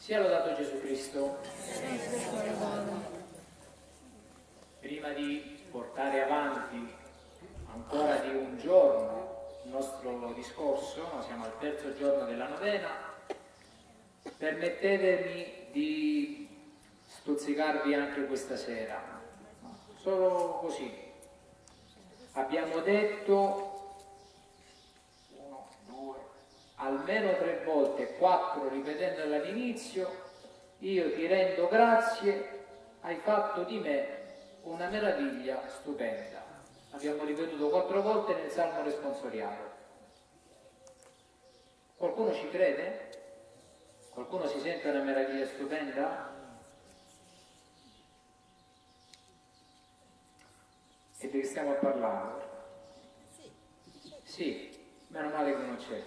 Sia lodato Gesù Cristo. Prima di portare avanti ancora di un giorno il nostro discorso, siamo al terzo giorno della novena, permettetemi di stuzzicarvi anche questa sera, solo così. Abbiamo detto almeno 3 volte, 4 ripetendolo all'inizio: io ti rendo grazie, hai fatto di me una meraviglia stupenda. Abbiamo ripetuto 4 volte nel Salmo responsoriale. Qualcuno ci crede? Qualcuno si sente una meraviglia stupenda? E di che stiamo parlando? Sì, meno male che non c'è.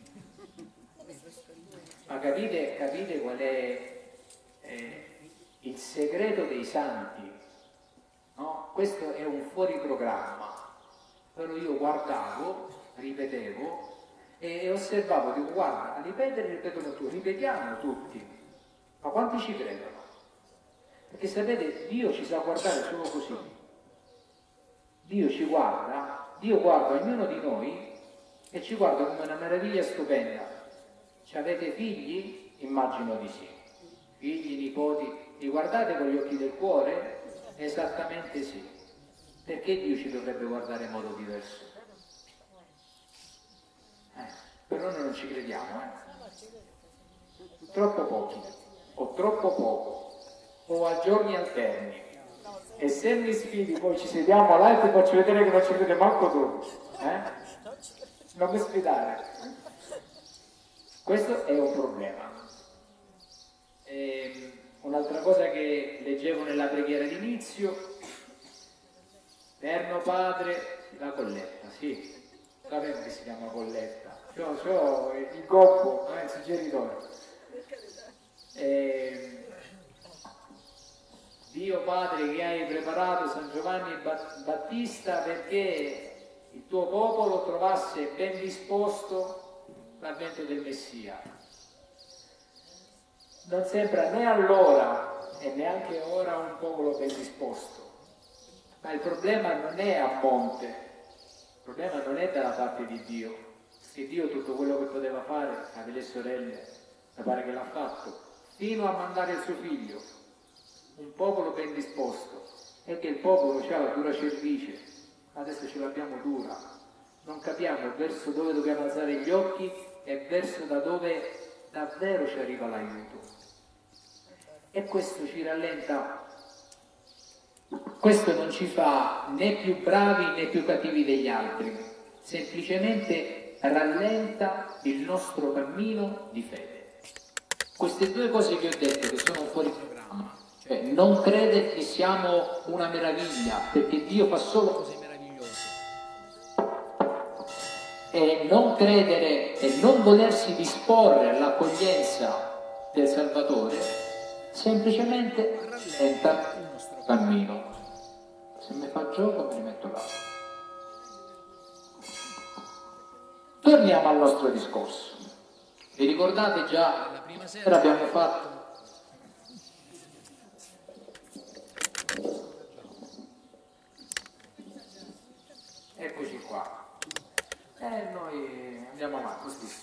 Ma capite qual è il segreto dei santi? No? Questo è un fuori programma, però io guardavo, ripetevo e osservavo, dico: guarda, a ripetere ripetono tutti, ripetiamo tutti, ma quanti ci credono? Perché sapete, Dio ci sa guardare solo così. Dio ci guarda, Dio guarda ognuno di noi e ci guarda come una meraviglia stupenda. Ci avete figli? Immagino di sì. Figli, nipoti, li guardate con gli occhi del cuore? Esattamente sì. Perché Dio ci dovrebbe guardare in modo diverso? Però noi non ci crediamo, Troppo pochi, o troppo poco, o a giorni alterni. E se mi sfidi poi ci sediamo là e ti faccio vedere che non ci crede manco tu, Non mi sfidare. Questo è un problema. Un'altra cosa che leggevo nella preghiera d'inizio: Eterno Padre, la colletta, sì, sapevo che si chiama colletta, c'ho il gobbo, il suggeritore. Dio Padre, che hai preparato San Giovanni Battista perché il tuo popolo trovasse ben disposto l'avvento del Messia. Non sembra né allora e neanche ora un popolo ben disposto. Ma il problema non è a monte, il problema non è dalla parte di Dio, perché Dio tutto quello che poteva fare, alle le sorelle, mi pare che l'ha fatto, fino a mandare il suo figlio, un popolo ben disposto. È che il popolo ha la dura cervice, adesso ce l'abbiamo dura, non capiamo verso dove dobbiamo alzare gli occhi e verso da dove davvero ci arriva l'aiuto. E questo ci rallenta. Questo non ci fa né più bravi né più cattivi degli altri, semplicemente rallenta il nostro cammino di fede. Queste 2 cose che ho detto, che sono fuori programma, cioè non credere che siamo una meraviglia, perché Dio fa solo cose meravigliose, e non credere e non volersi disporre all'accoglienza del Salvatore, semplicemente rallenta il nostro cammino. Se mi fa gioco mi rimetto là. Torniamo al nostro discorso. Vi ricordate già la prima sera abbiamo fatto eccoci qua. Noi andiamo avanti stesso.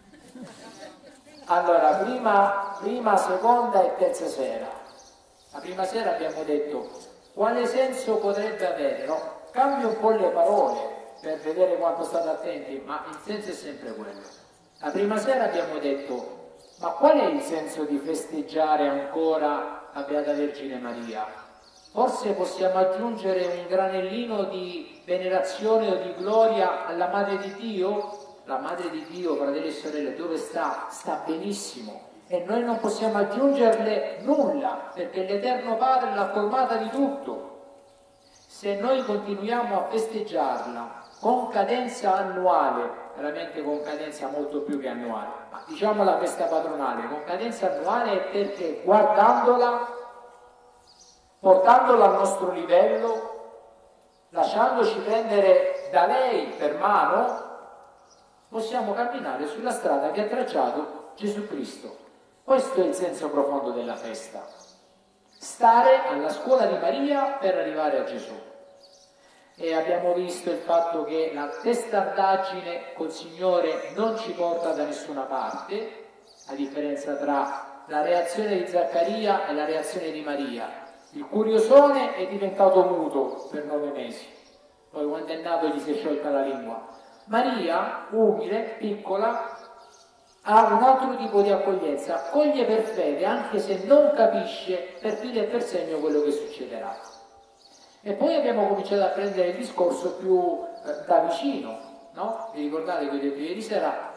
Allora, prima, seconda e terza sera. La prima sera abbiamo detto: quale senso potrebbe avere? No? Cambio un po' le parole per vedere quanto state attenti, ma il senso è sempre quello. La prima sera abbiamo detto: ma qual è il senso di festeggiare ancora la Beata Vergine Maria? Forse possiamo aggiungere un granellino di venerazione o di gloria alla Madre di Dio? La Madre di Dio, fratelli e sorelle, dove sta? Sta benissimo. E noi non possiamo aggiungerle nulla, perché l'Eterno Padre l'ha colmata di tutto. Se noi continuiamo a festeggiarla con cadenza annuale, veramente con cadenza molto più che annuale, ma diciamo la festa patronale, con cadenza annuale, è perché guardandola, portandola al nostro livello, lasciandoci prendere da lei per mano, possiamo camminare sulla strada che ha tracciato Gesù Cristo. Questo è il senso profondo della festa. Stare alla scuola di Maria per arrivare a Gesù. E abbiamo visto il fatto che la testardaggine col Signore non ci porta da nessuna parte, a differenza tra la reazione di Zaccaria e la reazione di Maria. Il curiosone è diventato muto per 9 mesi, poi quando è nato gli si è sciolta la lingua. Maria, umile, piccola, ha un altro tipo di accoglienza, accoglie per fede anche se non capisce per filo e per segno quello che succederà. E poi abbiamo cominciato a prendere il discorso più da vicino, no? Vi ricordate che ho detto ieri sera,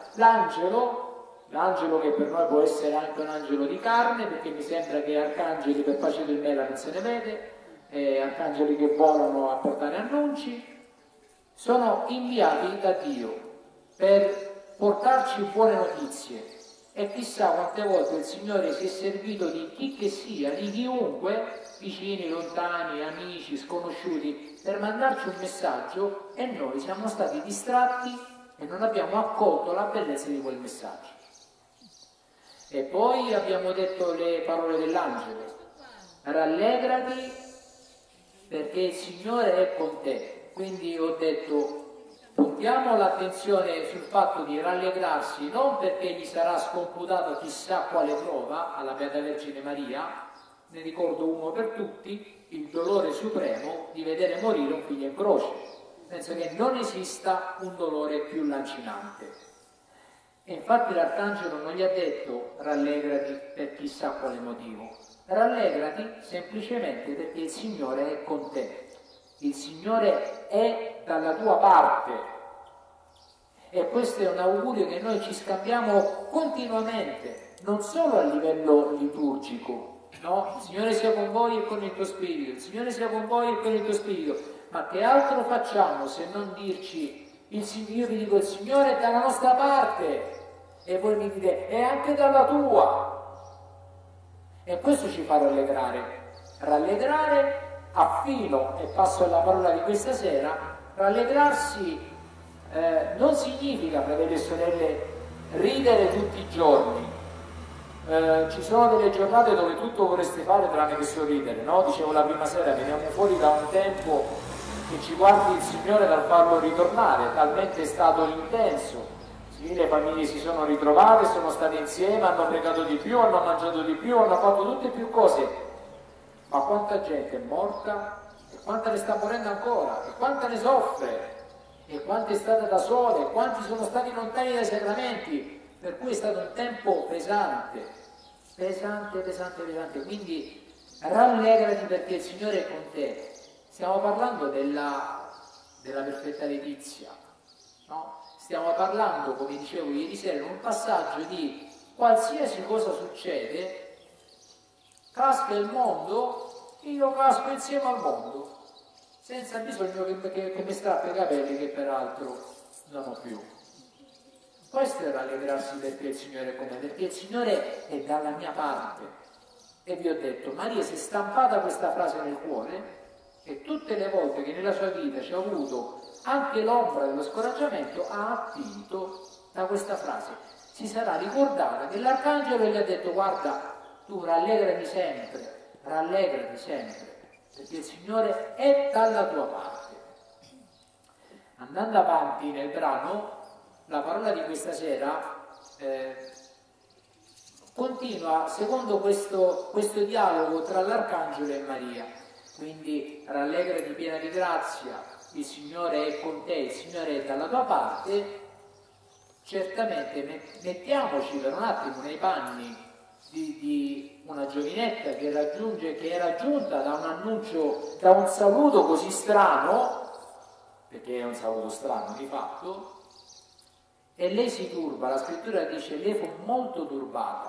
l'angelo che per noi può essere anche un angelo di carne, perché mi sembra che arcangeli per pace del mela non se ne vede, arcangeli che volano a portare annunci, sono inviati da Dio per portarci buone notizie. E chissà quante volte il Signore si è servito di chi che sia, di chiunque, vicini, lontani, amici, sconosciuti, per mandarci un messaggio e noi siamo stati distratti e non abbiamo accolto la bellezza di quel messaggio. E poi abbiamo detto le parole dell'angelo: rallegrati perché il Signore è con te. Quindi ho detto, puntiamo l'attenzione sul fatto di rallegrarsi non perché gli sarà scomputato chissà quale prova alla Beata Vergine Maria, ne ricordo uno per tutti, il dolore supremo di vedere morire un figlio in croce. Penso che non esista un dolore più lancinante. E infatti l'Arcangelo non gli ha detto rallegrati per chissà quale motivo, rallegrati semplicemente perché il Signore è con te. Il Signore è dalla tua parte, e questo è un augurio che noi ci scambiamo continuamente, non solo a livello liturgico, no? Il Signore sia con voi e con il tuo spirito, il Signore sia con voi e con il tuo spirito, ma che altro facciamo se non dirci, io vi dico il Signore è dalla nostra parte e voi mi dite è anche dalla tua, e questo ci fa rallegrare a filo, e passo alla parola di questa sera. Rallegrarsi non significa, fratelli e sorelle, ridere tutti i giorni. Ci sono delle giornate dove tutto vorreste fare tranne che sorridere, no? Dicevo la prima sera, veniamo fuori da un tempo che ci guardi il Signore dal farlo ritornare, talmente è stato intenso. Sì, le famiglie si sono ritrovate, sono state insieme, hanno pregato di più, hanno mangiato di più, hanno fatto tutte più cose. Ma quanta gente è morta, e quanta ne sta morendo ancora, e quanta ne soffre, e quanta è stata da sola, e quanti sono stati lontani dai sacramenti, per cui è stato un tempo pesante. Quindi rallegrati perché il Signore è con te. Stiamo parlando della perfetta letizia, no? Stiamo parlando, come dicevo ieri sera, in un passaggio di qualsiasi cosa succede, casca il mondo, io casco insieme al mondo, senza bisogno che mi strappi i capelli, che peraltro non ho più. Questo è rallegrarsi perché il Signore è con me, perché il Signore è dalla mia parte. E vi ho detto, Maria si è stampata questa frase nel cuore, e tutte le volte che nella sua vita ci ha avuto anche l'ombra dello scoraggiamento, ha attinto da questa frase. Si sarà ricordata che l'Arcangelo gli ha detto: guarda, tu rallegrati sempre, perché il Signore è dalla tua parte. Andando avanti nel brano, la parola di questa sera continua secondo questo dialogo tra l'Arcangelo e Maria. Quindi rallegrati piena di grazia, il Signore è con te, il Signore è dalla tua parte. Certamente mettiamoci per un attimo nei panni di una giovinetta che era giunta da un annuncio, da un saluto così strano, perché è un saluto strano di fatto, e lei si turba. La scrittura dice lei fu molto turbata,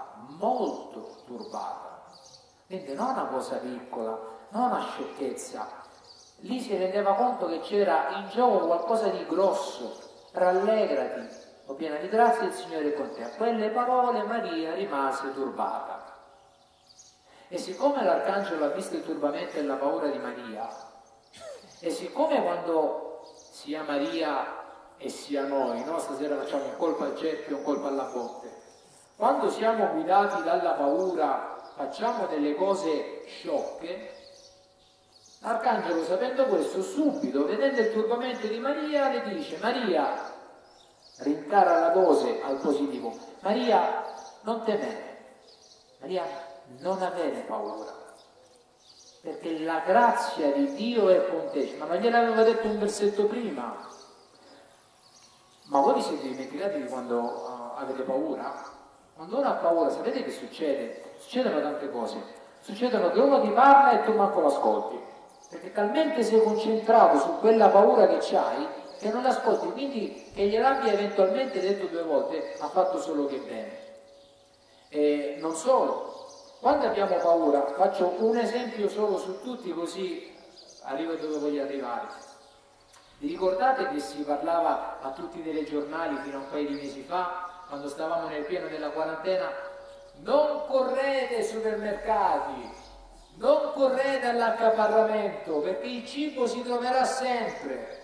quindi non una cosa piccola, non una sciocchezza. Lì si rendeva conto che c'era in gioco qualcosa di grosso. Rallegrati, o piena di grazia, il Signore è con te. A quelle parole Maria rimase turbata. E siccome l'Arcangelo ha visto il turbamento e la paura di Maria, e siccome quando sia Maria e sia noi, no? Stasera facciamo un colpo al cerchio e un colpo alla botte, quando siamo guidati dalla paura facciamo delle cose sciocche, l'Arcangelo, sapendo questo, subito, vedendo il turbamento di Maria, le dice: Maria, rincara la dose al positivo, Maria, non temere, Maria, non avere paura, perché la grazia di Dio è con te. Ma non gliel'avevo detto un versetto prima? Ma voi vi siete dimenticati di quando avete paura? Quando uno ha paura, sapete che succede? Succedono tante cose. Succedono che uno ti parla e tu manco l'ascolti, perché talmente sei concentrato su quella paura che c'hai che non l'ascolti, quindi che gliel'abbia eventualmente detto 2 volte ha fatto solo che bene. E non solo, quando abbiamo paura, faccio un esempio solo su tutti così arrivo dove voglio arrivare. Vi ricordate che si parlava a tutti i telegiornali fino a un paio di mesi fa, quando stavamo nel pieno della quarantena: non correte ai supermercati, non correte all'accaparramento, perché il cibo si troverà sempre.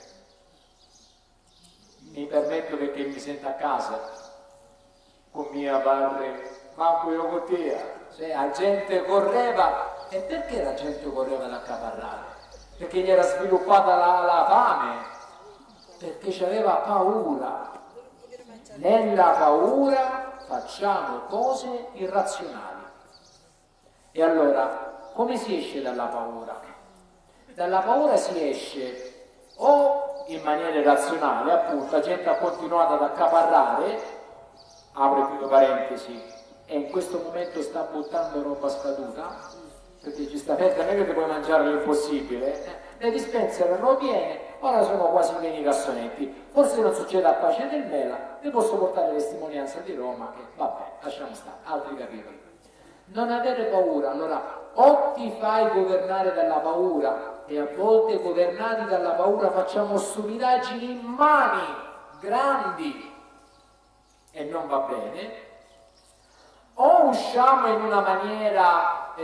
Mi permetto, perché mi sento a casa con mia padre, manco io con te. Cioè, la gente correva. E perché la gente correva ad accaparrare? Perché gli era sviluppata la fame, perché aveva paura. Nella paura facciamo cose irrazionali. E allora, come si esce dalla paura? Dalla paura si esce o in maniera irrazionale, appunto, la gente ha continuato ad accaparrare, apro e chiudo parentesi, e in questo momento sta buttando roba scaduta, perché giustamente non è che ti puoi mangiare l'impossibile, le dispense erano piene, ora sono quasi pieni i cassonetti, forse non succede a Pace del Mela, vi posso portare testimonianza di Roma, che vabbè, lasciamo stare, altri capitoli. Non avere paura, allora o ti fai governare dalla paura, e a volte governati dalla paura facciamo stupidaggini immani, grandi, e non va bene, o usciamo in una maniera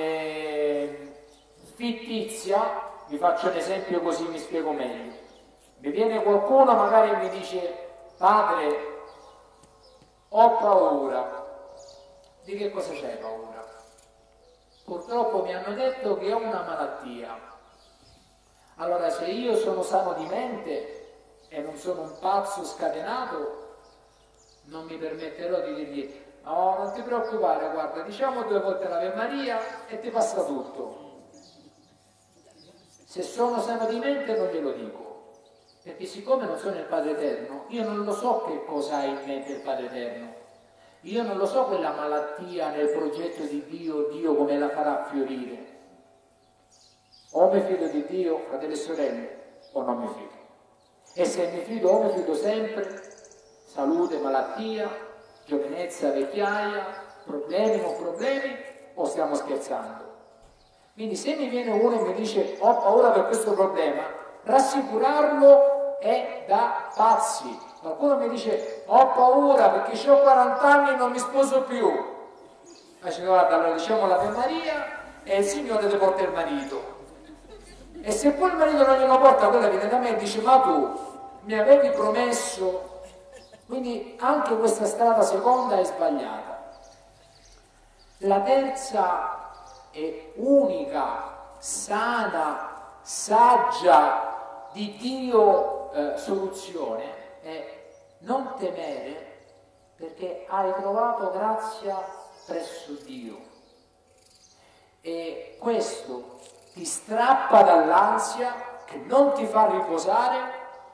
fittizia. Vi faccio un esempio così mi spiego meglio. Mi viene qualcuno magari e mi dice: padre, ho paura. Di che cosa c'hai paura? Purtroppo mi hanno detto che ho una malattia. Allora, se io sono sano di mente e non sono un pazzo scatenato, non mi permetterò di dirgli: no, non ti preoccupare, guarda, diciamo 2 volte l'Ave Maria e ti passa tutto. Se sono sano di mente non glielo dico, perché siccome non sono il Padre Eterno, io non lo so che cosa ha in mente il Padre Eterno. Io non lo so quella malattia nel progetto di Dio come la farà fiorire. O mi fido di Dio, fratelli e sorelle, o non mi fido. E se mi fido o mi fido sempre, salute, malattia, giovinezza, vecchiaia, problemi, non problemi, o stiamo scherzando? Quindi se mi viene uno e mi dice: ho paura per questo problema, rassicurarlo è da pazzi. Qualcuno mi dice: ho paura perché ho 40 anni e non mi sposo più. Ma dice: guarda, allora diciamo l'Ave Maria e il Signore ti porta il marito. E se poi il marito non glielo porta, quella viene da me e dice: ma tu mi avevi promesso. Quindi anche questa strada seconda è sbagliata. La terza e unica, sana, saggia di Dio soluzione è non temere, perché hai trovato grazia presso Dio, e questo ti strappa dall'ansia che non ti fa riposare,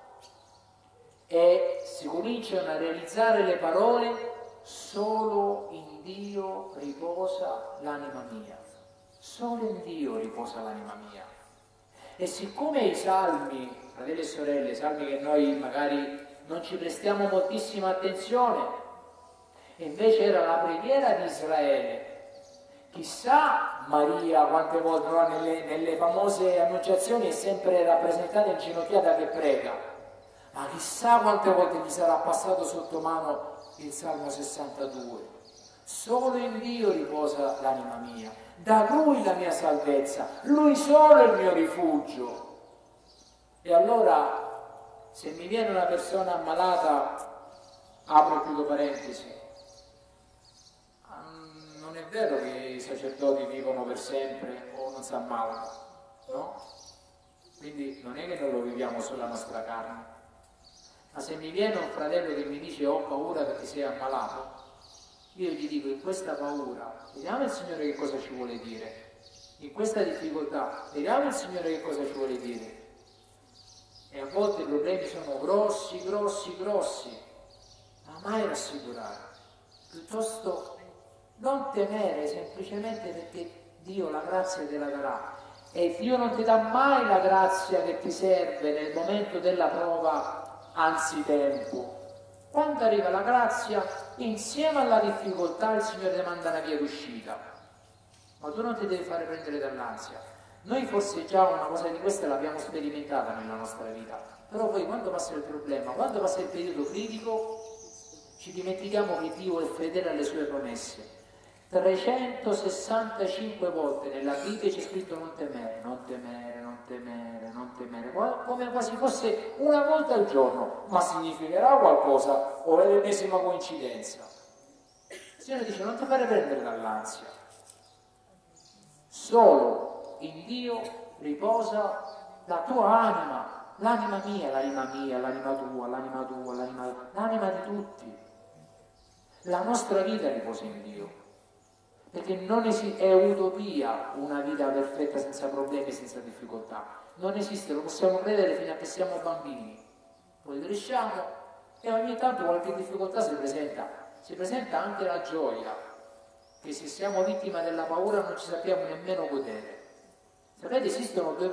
e si cominciano a realizzare le parole: solo in Dio riposa l'anima mia. Solo in Dio riposa l'anima mia. E siccome i salmi, fratelli e sorelle, i salmi che noi magari non ci prestiamo moltissima attenzione, e invece era la preghiera di Israele. Chissà Maria quante volte, no, nelle famose annunciazioni è sempre rappresentata inginocchiata che prega, ma chissà quante volte gli sarà passato sotto mano il Salmo 62. Solo in Dio riposa l'anima mia, da Lui la mia salvezza, Lui solo è il mio rifugio. E allora, se mi viene una persona ammalata, apro e chiudo parentesi, sacerdoti vivono per sempre o non si ammalano, no? Quindi non è che noi lo viviamo sulla nostra carne. Ma se mi viene un fratello che mi dice ho paura perché sei ammalato, io gli dico in questa paura, vediamo il Signore che cosa ci vuole dire. In questa difficoltà, vediamo il Signore che cosa ci vuole dire. E a volte i problemi sono grossi, ma mai rassicurare. Piuttosto non temere semplicemente perché Dio la grazia te la darà. E Dio non ti dà mai la grazia che ti serve nel momento della prova anzitempo. Quando arriva la grazia, insieme alla difficoltà il Signore ti manda una via d'uscita. Ma tu non ti devi fare prendere dall'ansia. Noi forse già una cosa di questa l'abbiamo sperimentata nella nostra vita, però poi quando passa il problema, quando passa il periodo critico, ci dimentichiamo che Dio è fedele alle sue promesse. 365 volte nella Bibbia c'è scritto non temere, non temere, non temere, non temere, come quasi fosse una volta al giorno. Ma significherà qualcosa o è l'ennesima coincidenza? Il Signore dice non ti fare prendere dall'ansia, solo in Dio riposa la tua anima, l'anima mia, l'anima tua, l'anima di tutti. La nostra vita riposa in Dio. Perché non è utopia una vita perfetta senza problemi, senza difficoltà. Non esiste, lo possiamo credere fino a che siamo bambini. Poi cresciamo e ogni tanto qualche difficoltà si presenta. Si presenta anche la gioia, che se siamo vittima della paura non ci sappiamo nemmeno godere. Sapete, esistono due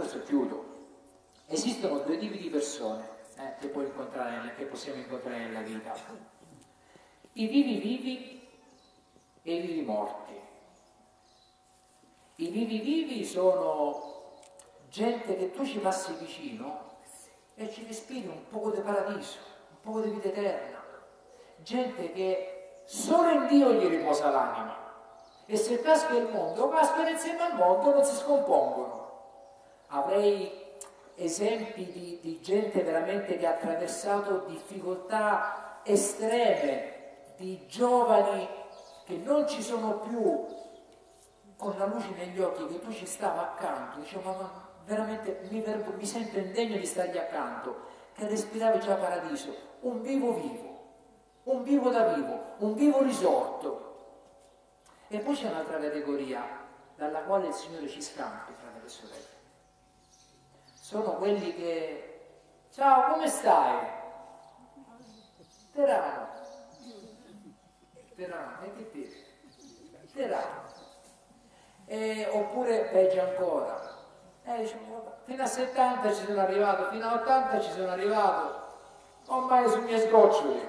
tipi di persone che possiamo incontrare nella vita. I vivi e i vivi morti. I vivi sono gente che tu ci passi vicino e ci respiri un poco di paradiso, un poco di vita eterna. Gente che solo in Dio gli riposa l'anima. E se casca il mondo, cascano insieme al mondo, non si scompongono. Avrei esempi di gente veramente che ha attraversato difficoltà estreme, di giovani che non ci sono più con la luce negli occhi, che tu ci stavi accanto, dicevo ma veramente mi sento indegno di stargli accanto, che respiravi già paradiso, un vivo da vivo, un vivo risorto. E poi c'è un'altra categoria dalla quale il Signore ci scampi, fratelli e sorelle. Sono quelli che, ciao, come stai? Terano, e che dire? Terano. Oppure peggio ancora, diciamo, fino a 70 ci sono arrivato, fino a 80 ci sono arrivato, ormai sui miei sgoccioli.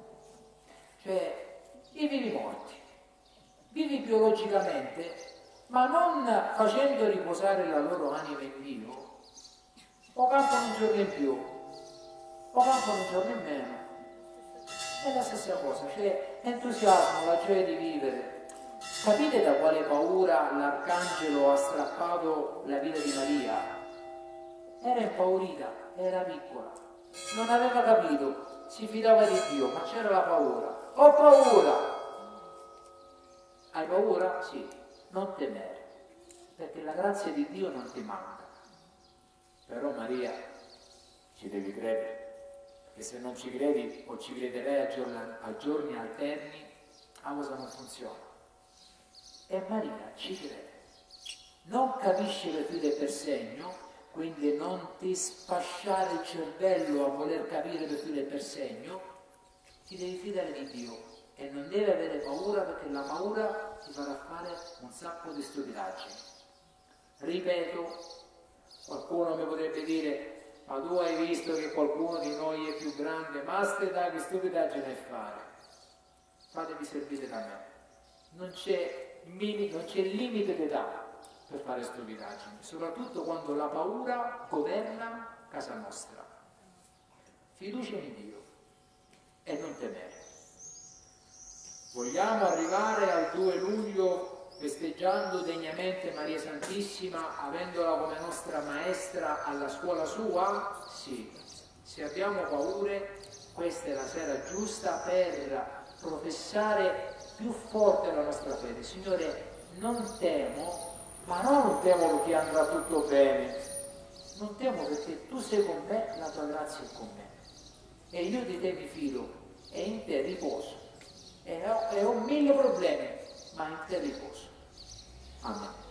Cioè, i vivi morti, vivi biologicamente, ma non facendo riposare la loro anima in Dio, o campano un giorno in più, o campano un giorno in meno. È la stessa cosa, cioè entusiasmo, la gioia di vivere. Capite da quale paura l'arcangelo ha strappato la vita di Maria? Era impaurita, era piccola, non aveva capito, si fidava di Dio, ma c'era la paura. Ho paura! Hai paura? Sì, non temere, perché la grazia di Dio non ti manca. Però Maria, ci devi credere, perché se non ci credi o ci crederei a giorni alterni, la cosa non funziona. E Maria ci crede, non capisce per filo e per segno, quindi non ti spasciare il cervello a voler capire per filo e per segno, ti devi fidare di Dio e non devi avere paura, perché la paura ti farà fare un sacco di stupidaggini. Ripeto, qualcuno mi potrebbe dire, ma tu hai visto che qualcuno di noi è più grande, ma aspetta, che stupidaggine fare? Fatevi servire da me. Non c'è limite d'età per fare stupidaggini, soprattutto quando la paura governa casa nostra. Fiducia in Dio e non temere. Vogliamo arrivare al 2 luglio festeggiando degnamente Maria Santissima, avendola come nostra maestra alla scuola sua? Sì. Se abbiamo paure, questa è la sera giusta per professare più forte la nostra fede. Signore, non temo, ma non temo che andrà tutto bene, non temo perché tu sei con me, la tua grazia è con me e io di te mi fido e in te riposo e ho 1000 problemi, ma in te riposo. Amen.